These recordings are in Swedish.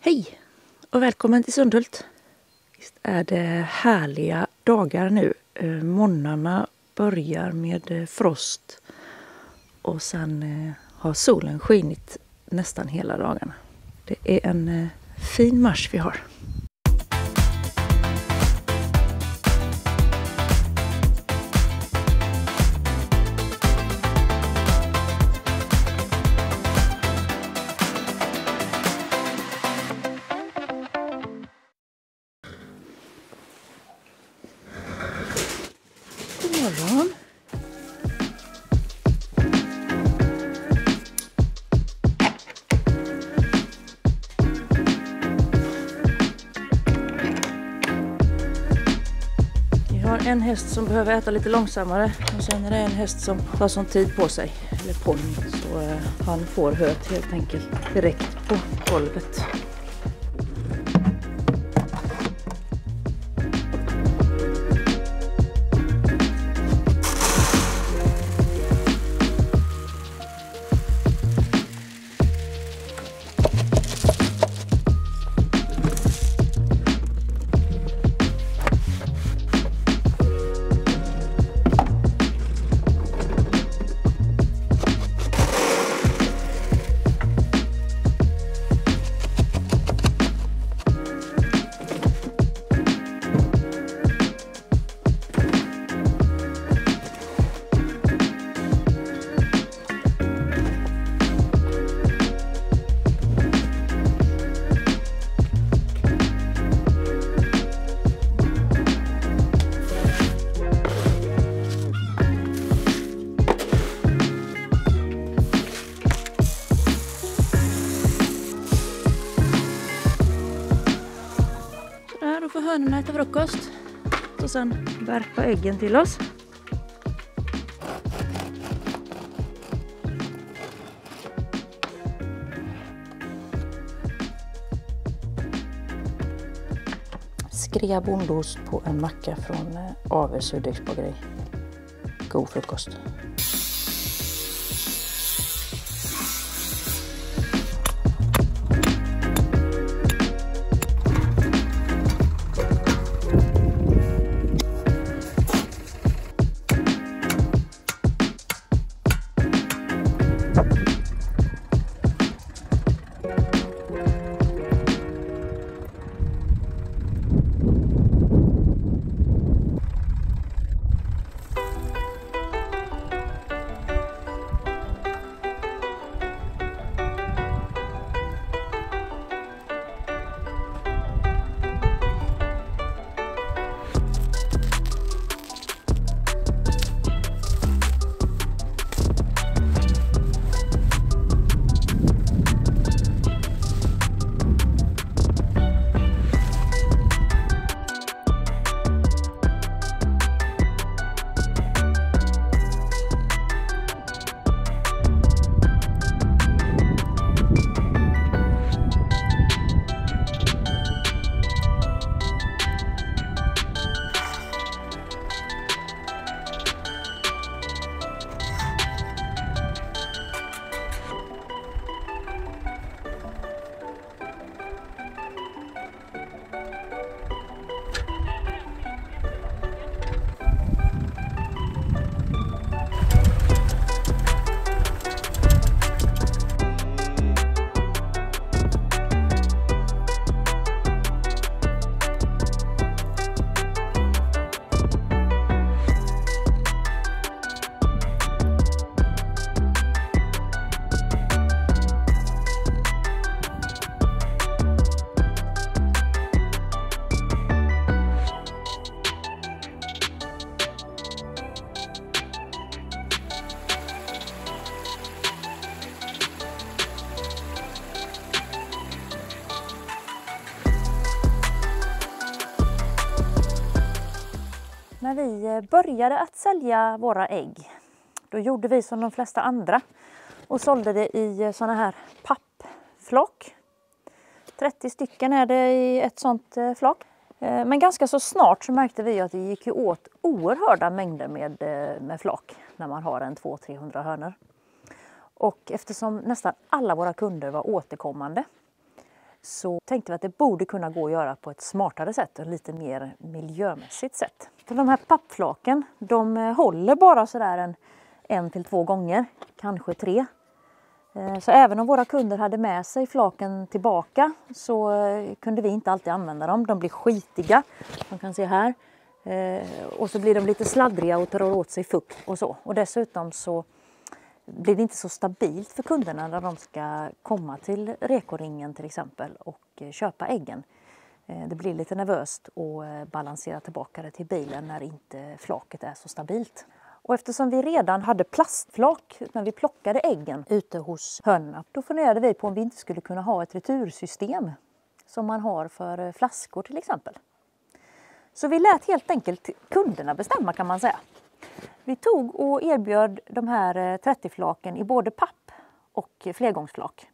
Hej och välkommen till Sundhult. Visst är det härliga dagar nu. Morgnarna börjar med frost och sen har solen skinit nästan hela dagarna. Det är en fin mars vi har. God morgon. Vi har en häst som behöver äta lite långsammare och sen är det en häst som har sån tid på sig, eller ponny, så han får höet helt enkelt direkt på golvet. Då får hönorna äta frukost och sen värpa äggen till oss. Skrea bondost på en macka från Ave surdegsbageri. God frukost. När vi började att sälja våra ägg, då gjorde vi som de flesta andra och sålde det i såna här pappflock. 30 stycken är det i ett sånt flock. Men ganska så snart så märkte vi att det gick åt oerhörda mängder med flock när man har en 200-300 hönor. Och eftersom nästan alla våra kunder var återkommande så tänkte vi att det borde kunna gå att göra på ett smartare sätt och lite mer miljömässigt sätt. För de här pappflaken, de håller bara sådär en till 2 gånger, kanske 3. Så även om våra kunder hade med sig flaken tillbaka så kunde vi inte alltid använda dem. De blir skitiga, man kan se här. Och så blir de lite sladdriga och tar åt sig fukt och så. Och dessutom så blir det inte så stabilt för kunderna när de ska komma till rekoringen till exempel och köpa äggen. Det blir lite nervöst att balansera tillbaka det till bilen när inte flaket är så stabilt. Och eftersom vi redan hade plastflak när vi plockade äggen ute hos hönorna, då funderade vi på om vi inte skulle kunna ha ett retursystem som man har för flaskor till exempel. Så vi lät helt enkelt kunderna bestämma, kan man säga. Vi tog och erbjöd de här 30-flaken i både papp och flergångsflak.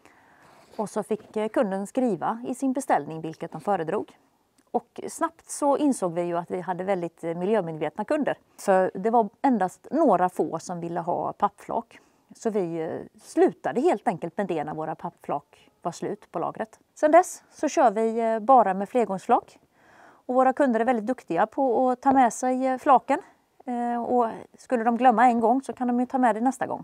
Och så fick kunden skriva i sin beställning vilket de föredrog. Och snabbt så insåg vi ju att vi hade väldigt miljömedvetna kunder. För det var endast några få som ville ha pappflak. Så vi slutade helt enkelt med det när våra pappflak var slut på lagret. Sen dess så kör vi bara med flergångsflak. Och våra kunder är väldigt duktiga på att ta med sig flaken. Och skulle de glömma en gång så kan de ju ta med det nästa gång.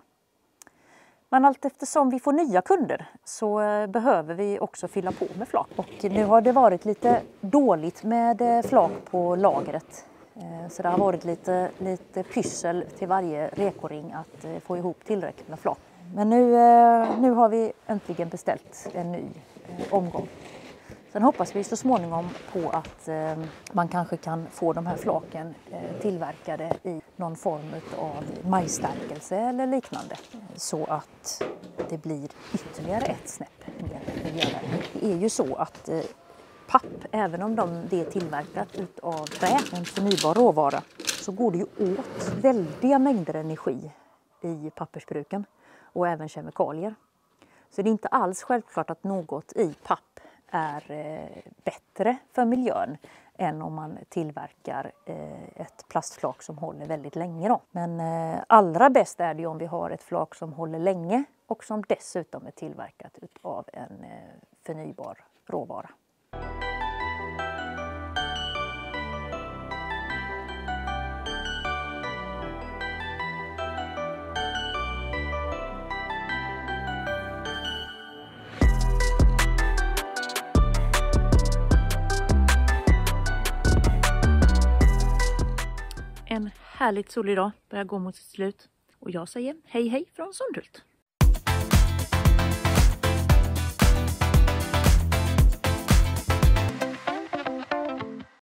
Men allt eftersom vi får nya kunder så behöver vi också fylla på med flak. Och nu har det varit lite dåligt med flak på lagret. Så det har varit lite pyssel till varje rekoring att få ihop tillräckligt med flak. Men nu har vi äntligen beställt en ny omgång. Sen hoppas vi så småningom på att man kanske kan få de här flaken tillverkade i någon form av majsstärkelse eller liknande. Så att det blir ytterligare ett snäpp mer miljövänligt. Det är ju så att papp, även om det är tillverkat av trä, en förnybar råvara, så går det ju åt väldiga mängder energi i pappersbruken och även kemikalier. Så det är inte alls självklart att något i papp är bättre för miljön än om man tillverkar ett plastflak som håller väldigt länge då. Men allra bäst är det om vi har ett flak som håller länge och som dessutom är tillverkat av en förnybar råvara. En härligt solig dag börjar gå mot sitt slut och jag säger hej hej från Sundhult.